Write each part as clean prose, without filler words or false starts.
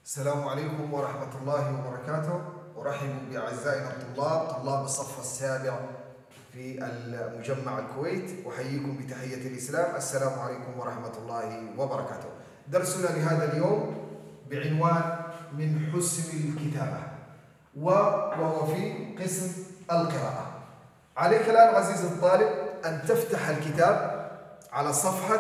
السلام عليكم ورحمة الله وبركاته. أرحب بأعزائنا طلاب الصف السابع في المجمع الكويت. أحييكم بتحية الإسلام. السلام عليكم ورحمة الله وبركاته. درسنا لهذا اليوم بعنوان من حسن الكتابة، وهو في قسم القراءة. عليك الآن عزيزي الطالب أن تفتح الكتاب على صفحة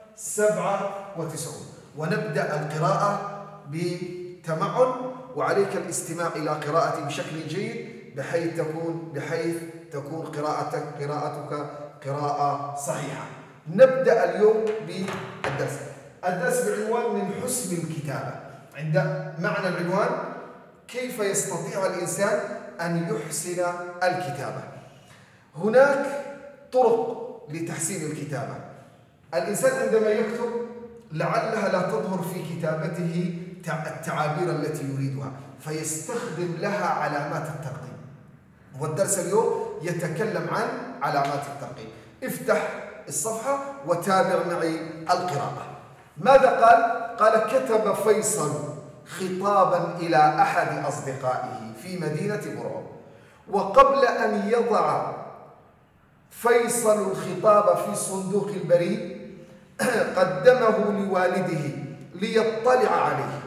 97 ونبدأ القراءة بتمعن، وعليك الاستماع إلى قراءتي بشكل جيد بحيث تكون قراءتك قراءة صحيحة. نبدأ اليوم الدرس بعنوان من حسن الكتابة. عند معنى العنوان كيف يستطيع الإنسان أن يحسن الكتابة. هناك طرق لتحسين الكتابة. الإنسان عندما يكتب لعلها لا تظهر في كتابته التعابير التي يريدها، فيستخدم لها علامات الترقيم، والدرس اليوم يتكلم عن علامات الترقيم. افتح الصفحة وتابع معي القراءة. ماذا قال؟ قال: كتب فيصل خطابا إلى أحد أصدقائه في مدينة برعو، وقبل أن يضع فيصل الخطاب في صندوق البريد قدمه لوالده ليطلع عليه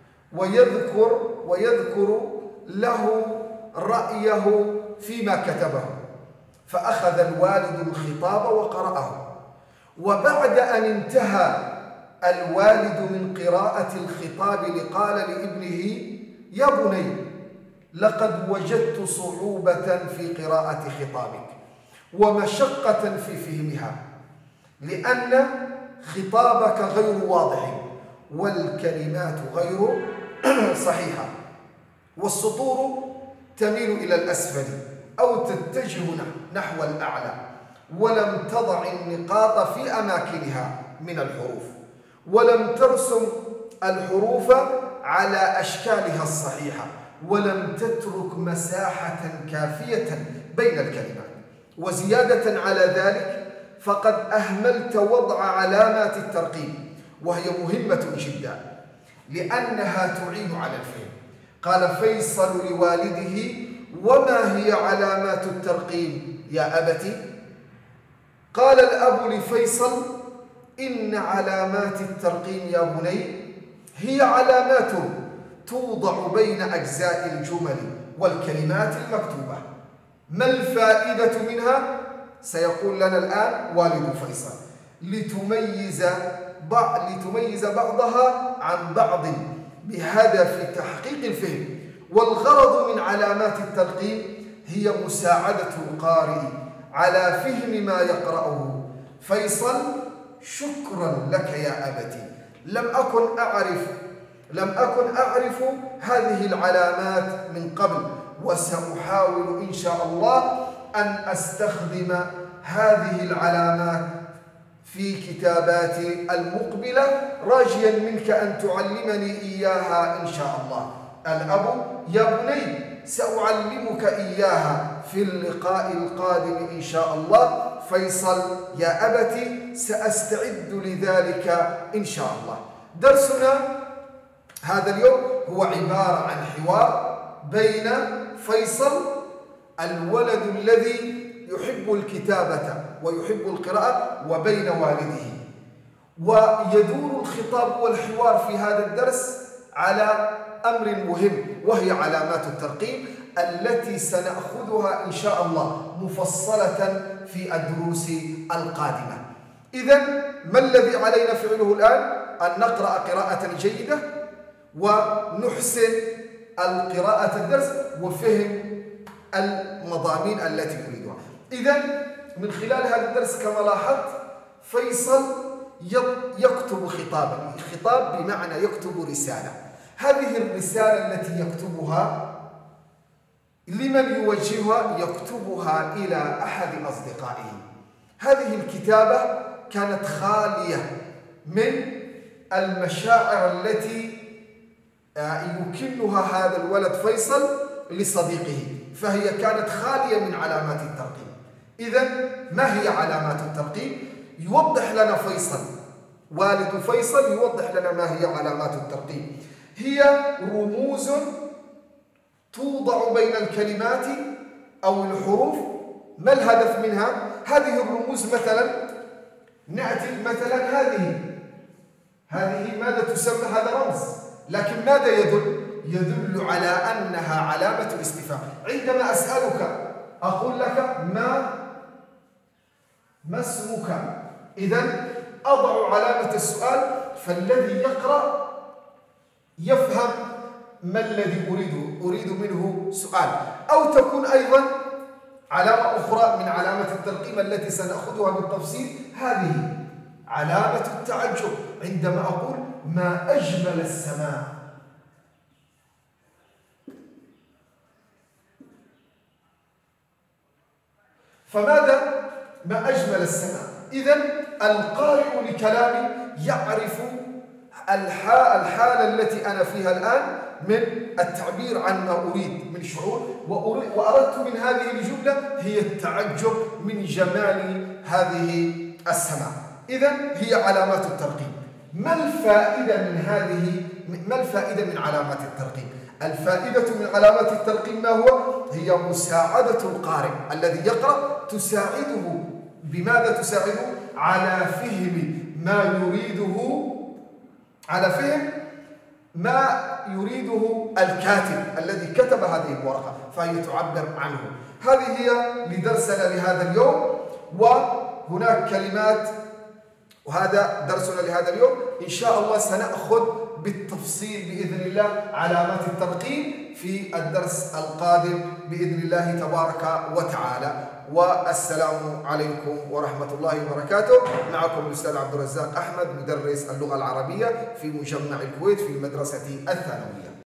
ويذكر له رأيه فيما كتبه. فأخذ الوالد الخطاب وقرأه، وبعد أن انتهى الوالد من قراءة الخطاب قال لابنه: يا بني، لقد وجدت صعوبة في قراءة خطابك ومشقة في فهمها، لأن خطابك غير واضح والكلمات غير صحيحة، والسطور تميل إلى الأسفل أو تتجه نحو الأعلى، ولم تضع النقاط في أماكنها من الحروف، ولم ترسم الحروف على أشكالها الصحيحة، ولم تترك مساحة كافية بين الكلمات. وزيادة على ذلك فقد أهملت وضع علامات الترقيم، وهي مهمة جدا لأنها تعين على الفهم. قال فيصل لوالده: وما هي علامات الترقيم يا أبتي؟ قال الأب لفيصل: إن علامات الترقيم يا بني هي علامات توضع بين أجزاء الجمل والكلمات المكتوبة. ما الفائدة منها؟ سيقول لنا الآن والد فيصل: لتميز بعضها عن بعض بهدف تحقيق الفهم. والغرض من علامات الترقيم هي مساعدة القارئ على فهم ما يقرأه. فيصل: شكرا لك يا أبتي، لم أكن أعرف هذه العلامات من قبل، وسأحاول إن شاء الله أن أستخدم هذه العلامات في كتاباتي المقبلة، راجيا منك أن تعلمني إياها إن شاء الله. الأب: يا بني، سأعلمك إياها في اللقاء القادم إن شاء الله. فيصل: يا أبتي، سأستعد لذلك إن شاء الله. درسنا هذا اليوم هو عبارة عن حوار بين فيصل الولد الذي يحب الكتابة ويحب القراءة وبين والده، ويدور الخطاب والحوار في هذا الدرس على أمر مهم، وهي علامات الترقيم التي سنأخذها إن شاء الله مفصلة في الدروس القادمة. إذن ما الذي علينا فعله الآن؟ أن نقرأ قراءة جيدة ونحسن القراءة الدرس وفهم المضامين التي نريدها. إذن من خلال هذا الدرس كما لاحظت فيصل يكتب خطابا. خطاب بمعنى يكتب رسالة. هذه الرسالة التي يكتبها لمن يوجهها؟ يكتبها إلى أحد أصدقائه. هذه الكتابة كانت خالية من المشاعر التي يكنها هذا الولد فيصل لصديقه، فهي كانت خالية من علامات الترقيم. إذن ما هي علامات الترقيم؟ يوضح لنا فيصل، والد فيصل يوضح لنا ما هي علامات الترقيم. هي رموز توضع بين الكلمات أو الحروف. ما الهدف منها؟ هذه الرموز مثلا نأتي مثلا هذه ماذا تسمى؟ هذا رمز، لكن ماذا يدل؟ يدل على أنها علامة استفهام. عندما أسألك أقول لك ما اسمك؟ إذن أضع علامة السؤال، فالذي يقرأ يفهم ما الذي أريد منه سؤال. أو تكون أيضا علامة أخرى من علامة الترقيم التي سنأخذها بالتفصيل، هذه علامة التعجب. عندما أقول ما أجمل السماء، فماذا؟ ما أجمل السماء. إذن القارئ لكلامي يعرف الحالة التي أنا فيها الآن من التعبير عن ما أريد من شعور، وأردت من هذه الجملة هي التعجب من جمال هذه السماء. إذن هي علامات الترقيم. ما الفائدة من علامات الترقيم؟ الفائدة من علامات الترقيم ما هو؟ هي مساعدة القارئ الذي يقرأ، تساعده بماذا؟ تساعده على فهم ما يريده الكاتب الذي كتب هذه الورقة، فهي تعبر عنه. هذه هي لدرسنا لهذا اليوم، وهناك كلمات، وهذا درسنا لهذا اليوم. إن شاء الله سنأخذ بالتفصيل بإذن الله علامات الترقيم في الدرس القادم بإذن الله تبارك وتعالى. والسلام عليكم ورحمة الله وبركاته. معكم الأستاذ عبد الرزاق أحمد، مدرس اللغة العربية في مجمع الكويت في المدرسة الثانوية.